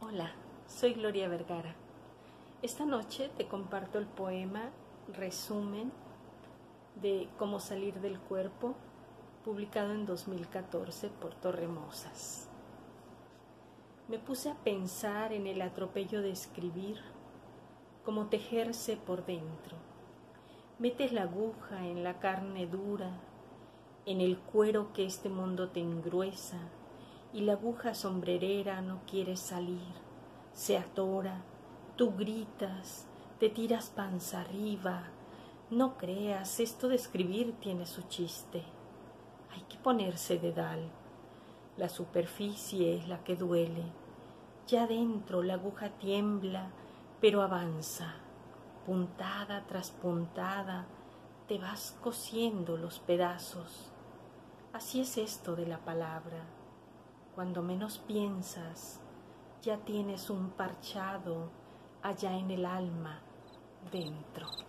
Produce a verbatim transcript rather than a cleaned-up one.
Hola, soy Gloria Vergara. Esta noche te comparto el poema resumen de Cómo salir del cuerpo, publicado en dos mil catorce por Torremosas. Me puse a pensar en el atropello de escribir, como tejerse por dentro. Metes la aguja en la carne dura, en el cuero que este mundo te engruesa, y la aguja sombrerera no quiere salir, se atora, tú gritas, te tiras panza arriba. No creas, esto de escribir tiene su chiste. Hay que ponerse dedal. La superficie es la que duele. Ya dentro la aguja tiembla, pero avanza. Puntada tras puntada, te vas cosiendo los pedazos. Así es esto de la palabra. Cuando menos piensas, ya tienes un parchado allá en el alma, dentro.